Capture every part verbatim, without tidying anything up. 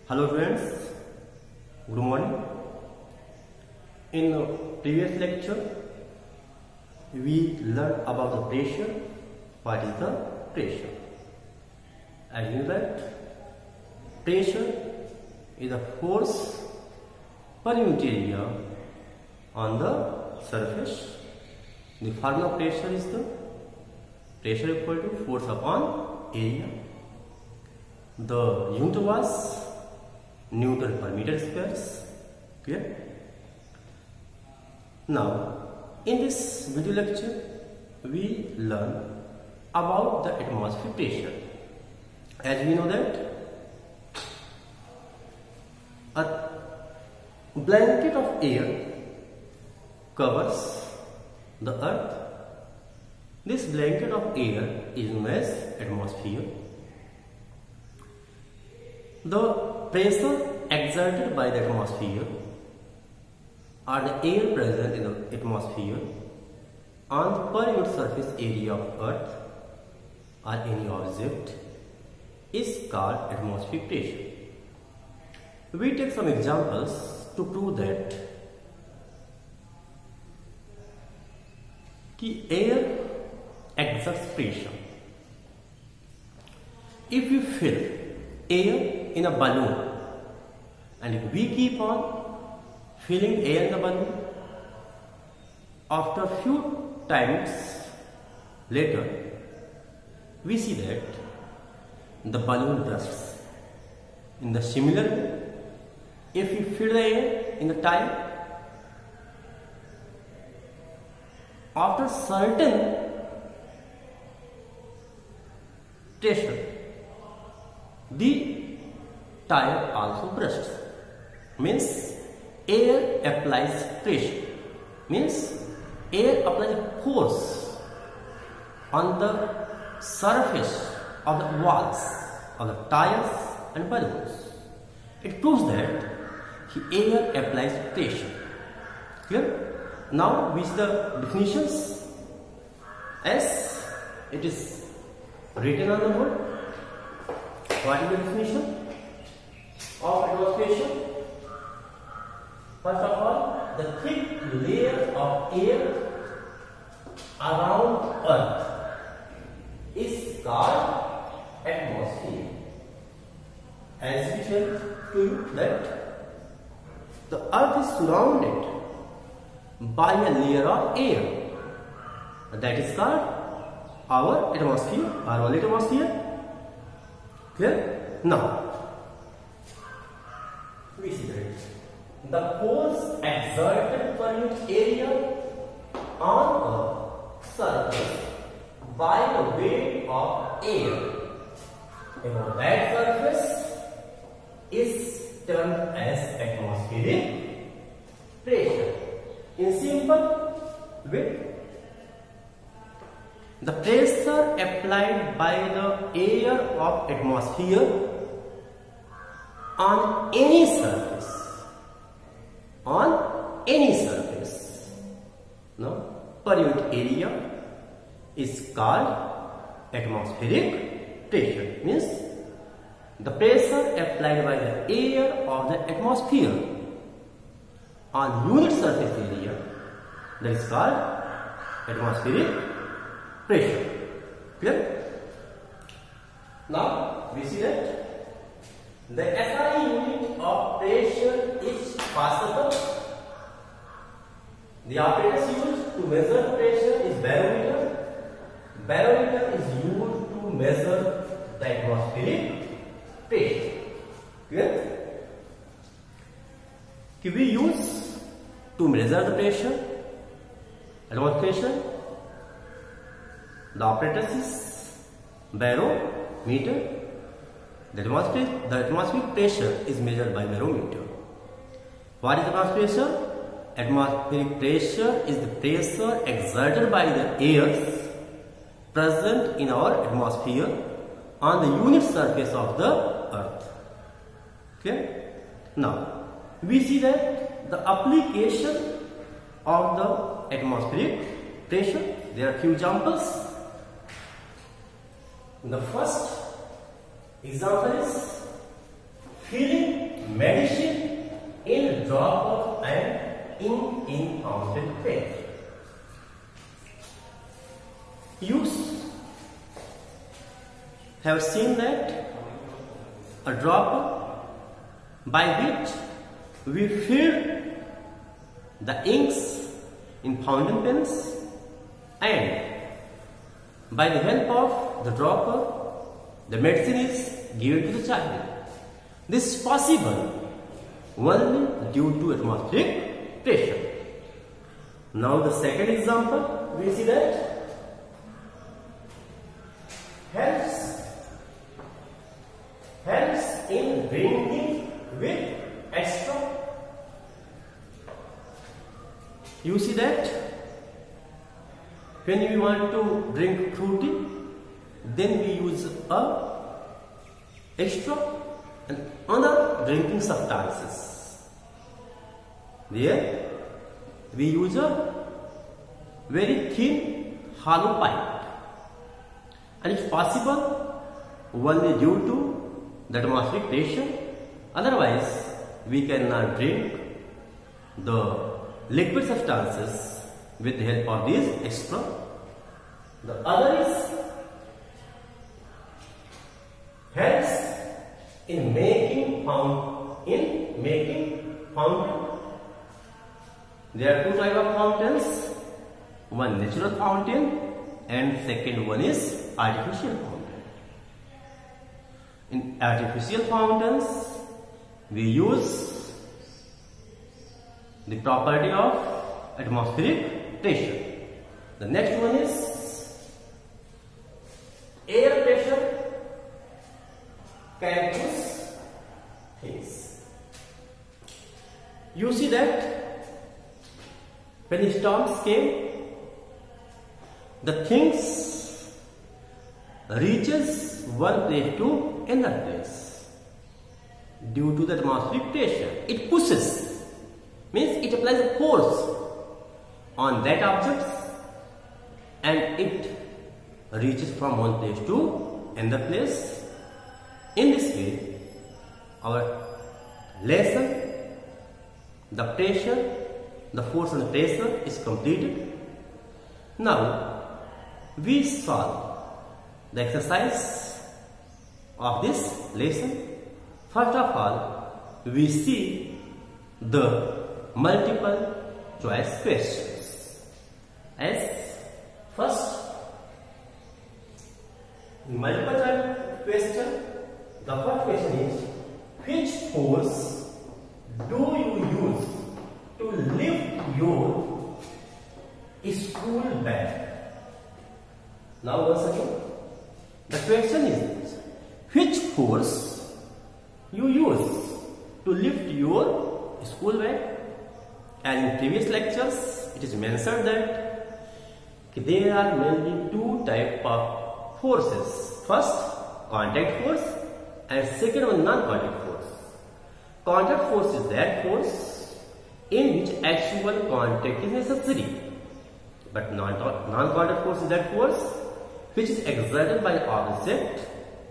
Hello friends, good morning. In the previous lecture, we learned about the pressure. What is the pressure? As you know that pressure is a force per unit area on the surface. The formula of pressure is the pressure equal to force upon area. The unit was Newton per meter squares. Clear? Now, in this video lecture, we learn about the atmospheric pressure. As we know that a blanket of air covers the earth. This blanket of air is known as atmosphere. The pressure exerted by the atmosphere or the air present in the atmosphere on the per unit surface area of earth or any object is called atmospheric pressure. We take some examples to prove that कि air exerts pressure. If you fill air in a balloon and if we keep on filling air in the balloon, after a few times later we see that the balloon bursts. In the similar way, if you fill the air in the time, after certain pressure, the tire also bursts. Means air applies pressure. Means air applies force on the surface of the walls of the tires and balloons. It proves that the air applies pressure. Clear? Now we see the definitions as it is written on the board. What is the definition of atmosphere? First of all, the thick layer of air around earth is called atmosphere. As we said to you that the earth is surrounded by a layer of air, that is called our atmosphere, our only atmosphere. Clear? Now, we see that the force exerted per unit area on a surface by the weight of air above that surface is termed as atmospheric pressure. In simple way, the pressure applied by the air of atmosphere on any surface, on any surface, no, per unit area is called atmospheric pressure. Means the pressure applied by the air of the atmosphere on unit surface area, that is called atmospheric pressure. Clear? Now we see that the S I unit of pressure is Pascal. The apparatus used to measure pressure is barometer. Barometer is used to measure the atmospheric pressure. Clear? Can we use to measure the pressure, atmospheric pressure? The apparatus is barometer. The atmospheric, the atmospheric pressure is measured by barometer. What is atmospheric pressure? Atmospheric pressure is the pressure exerted by the airs present in our atmosphere on the unit surface of the earth. Okay? Now, we see that the application of the atmospheric pressure, there are few examples. The first example is filling medicine in drop of and ink in fountain pen. You have seen that a dropper by which we fill the inks in fountain pens, and by the help of the dropper the medicine is given to the child. This is possible only due to atmospheric pressure. Now the second example, we see that helps helps in drinking with extra. You see that when we want to drink fruity, then we use a extra and other drinking substances. There we use a very thin hollow pipe, and it's possible only due to the atmospheric pressure. Otherwise we cannot drink the liquid substances with the help of these extra. The other is helps in making fountain. In making fountain, there are two types of fountains. One natural fountain, and second one is artificial fountain. In artificial fountains, we use the property of atmospheric pressure. The next one is air pressure can cause things. You see that when storms came, the things reaches one place to another place due to the atmospheric pressure. It pushes, means it applies a force on that object and it reaches from one place to another place. In this way, our lesson, the pressure, the force and the pressure is completed. Now we solve the exercise of this lesson. First of all, we see the multiple choice questions. As first, multiple choice question, the first question is, which force do you use to lift your school bag? Now once again, the question is, which force you use to lift your school bag? And in previous lectures, it is mentioned that there are mainly two types of forces. First, contact force, and second one, non-contact force. Contact force is that force in which actual contact is necessary, but non-contact force is that force which is exerted by object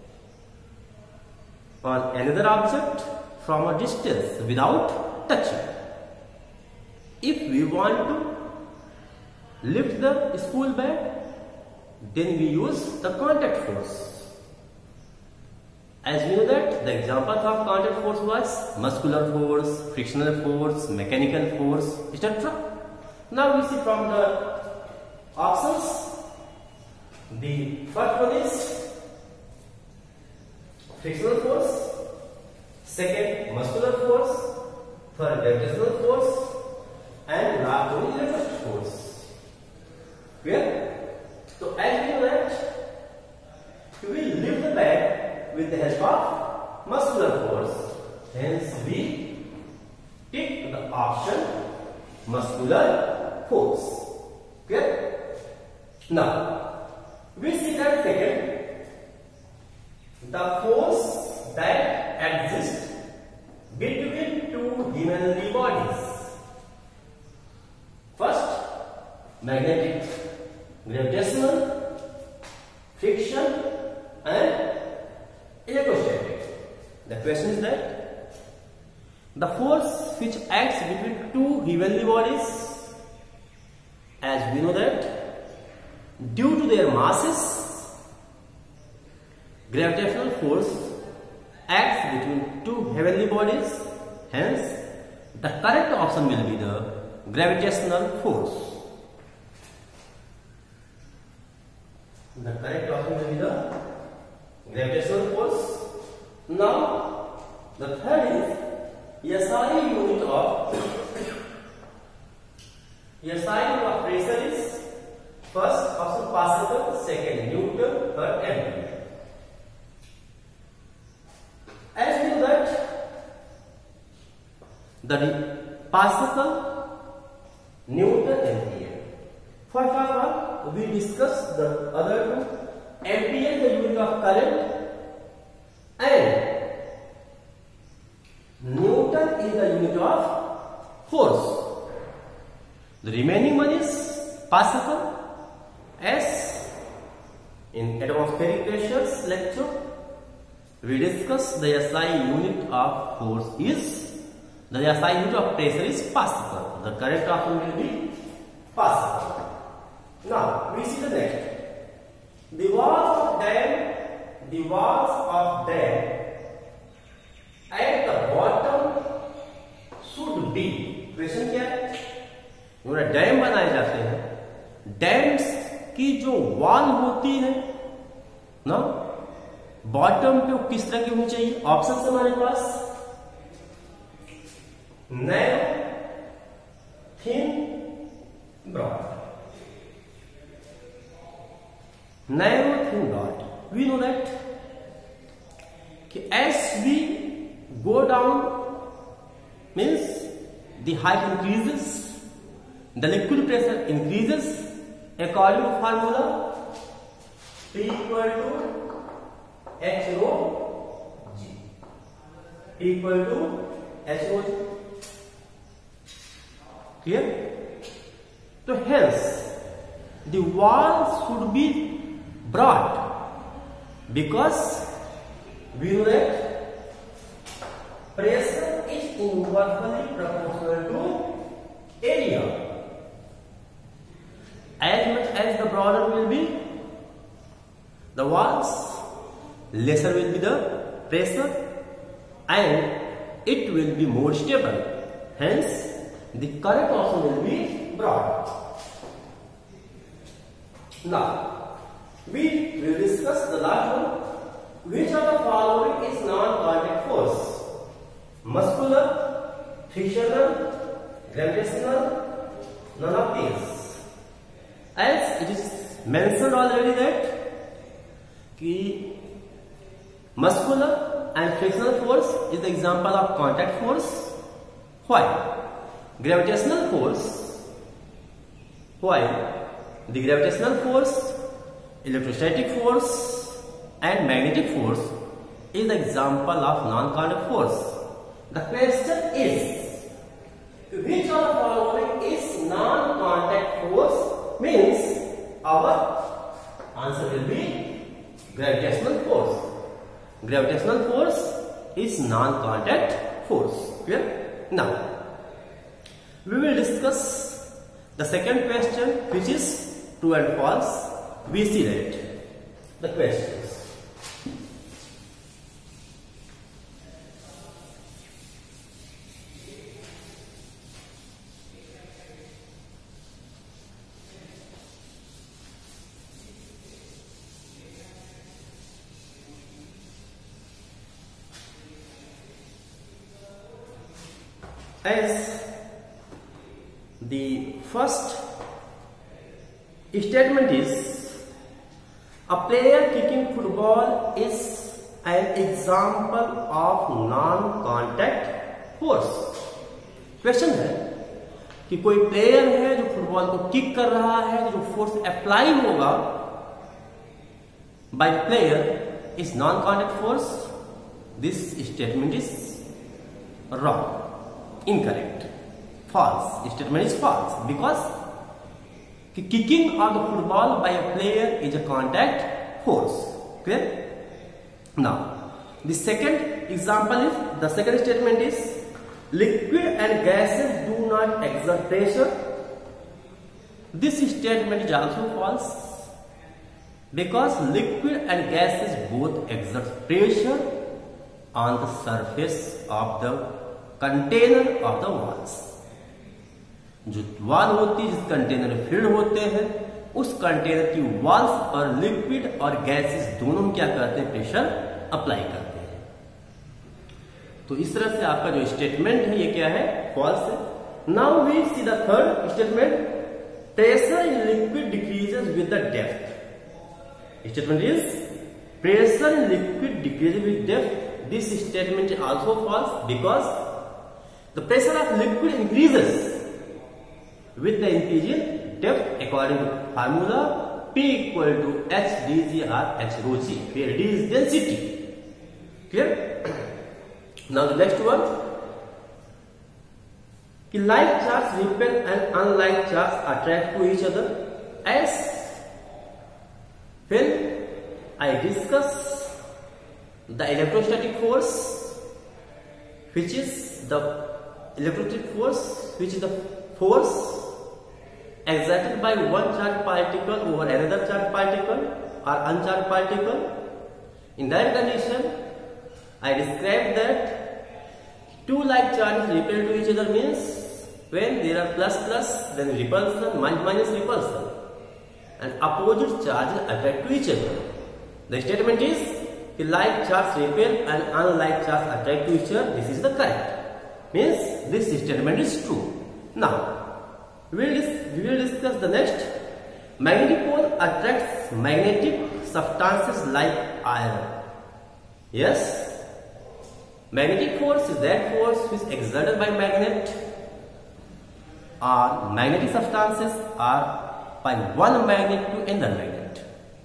on another object from a distance without touching. If we want to lift the school bag, then we use the contact force. As we know that the examples of contact force was muscular force, frictional force, mechanical force, et cetera. Now we see from the options. The first one is frictional force, second muscular force, third gravitational force, and last one is electric force. Clear? So as we know that we lift the bag with the help of muscular force, hence we pick the option muscular force. Clear? Now we see that second, the force that exists between two heavenly bodies. First, magnetic, gravitational, friction, and electrostatic. The question is that the force which acts between two heavenly bodies, as we know that due to their masses, gravitational force acts between two heavenly bodies. Hence, the correct option will be the gravitational force. The correct option will be the gravitational force. Now, the third is S I unit of S I unit of pressure is first option Pascal, second Newton, third ampere. As we know that the Pascal, Newton, ampere. First of all, we discuss the other two. Ampere, the unit of current, and Newton is the unit of force. The remaining one is Pascal. As in atmospheric pressures lecture, we discuss the S I unit of force is, the S I unit of pressure is Pascal. The correct option will be Pascal. Now, we see the next. The walls of dam, the walls of dam at the bottom should be. Question क्या है? Dam बनाए जाते हैं, dams की जो wall होती है ना, बॉटम पे वो किस तरह की होनी चाहिए? ऑप्शन है हमारे पास narrow, thin, broad. Narrow, thin, broad. We know that as we go down, means the height increases, the liquid pressure increases according to formula P equal to H rho G. P equal to H rho G. Clear? So hence the wall should be broad, because we know that pressure is inversely proportional to area. As much as the broader will be the walls, lesser will be the pressure and it will be more stable. Hence, the correct option will be broad. Now, we will discuss the last one. Which of the following is non-contact force? Muscular, frictional, gravitational, none of these. As it is mentioned already that कि muscular and frictional force is the example of contact force. Why? Gravitational force. Why? The gravitational force, electrostatic force and magnetic force is the example of non-contact force. The question is, which of the following is non-contact force? Means our answer will be gravitational force. Gravitational force is non-contact force. Clear? Now, we will discuss the second question, which is true and false. We see that the questions. As the first statement is, a player kicking football is an example of non-contact force. Question है कि कोई player है जो football को kick कर रहा है, जो फोर्स अप्लाई होगा by the player is non contact force. This statement is wrong, incorrect, false. Statement is false because kicking of the football by a player is a contact force. Clear? Now, the second example is, the second statement is, liquid and gases do not exert pressure. This statement is also false, because liquid and gases both exert pressure on the surface of the container of the walls. जो wall होती है, जिस container में field होते हैं, उस container की walls पर लिक्विड और गैसेस दोनों क्या करते हैं, प्रेशर अप्लाई करते हैं। तो इस तरह से आपका जो स्टेटमेंट है ये क्या है, फॉल्स है। Now we see the third statement, pressure in liquid decreases with the depth. Statement is pressure in liquid decreases with depth. This statement is also false, because the pressure of liquid increases with the increasing depth according to formula P equal to H dg or H rho g, where d is density. Clear? Now the next one, कि like charge repel and unlike charge attract to each other. As when I discuss the electrostatic force, which is the electrostatic force, which is the force exerted by one charged particle over another charged particle or uncharged particle. In that condition, I described that two like charges repel to each other means when there are plus plus, then repulsion, minus minus repulsion, and opposite charges attract to each other. The statement is like charge repel and unlike charge attract to each other. This is the correct. Means this statement is true. Now we will, we will discuss the next. Magnetic pole attracts magnetic substances like iron. Yes, magnetic force is that force which is exerted by magnet, or magnetic substances are by one magnet to another magnet.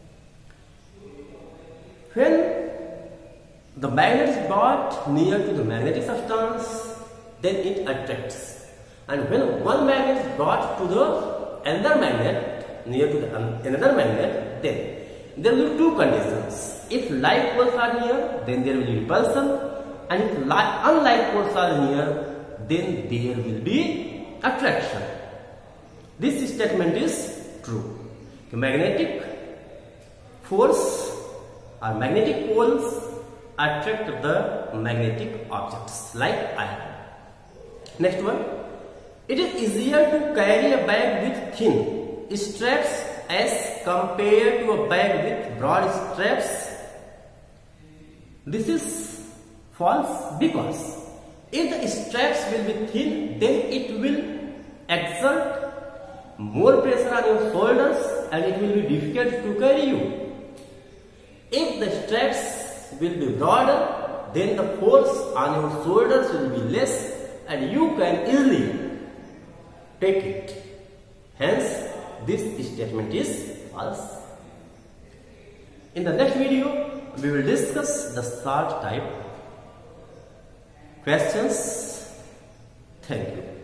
When the magnet is brought near to the magnetic substance, then it attracts. And when one magnet is brought to the another magnet, near to the another magnet, then there will be two conditions. If like poles are near, then there will be repulsion, and if like, unlike poles are near, then there will be attraction. This statement is true. The magnetic force or magnetic poles attract the magnetic objects like iron. Next one. It is easier to carry a bag with thin straps as compared to a bag with broad straps. This is false, because if the straps will be thin, then it will exert more pressure on your shoulders and it will be difficult to carry you. If the straps will be broader, then the force on your shoulders will be less and you can easily take it. Hence, this statement is false. In the next video, we will discuss the short type questions. Thank you.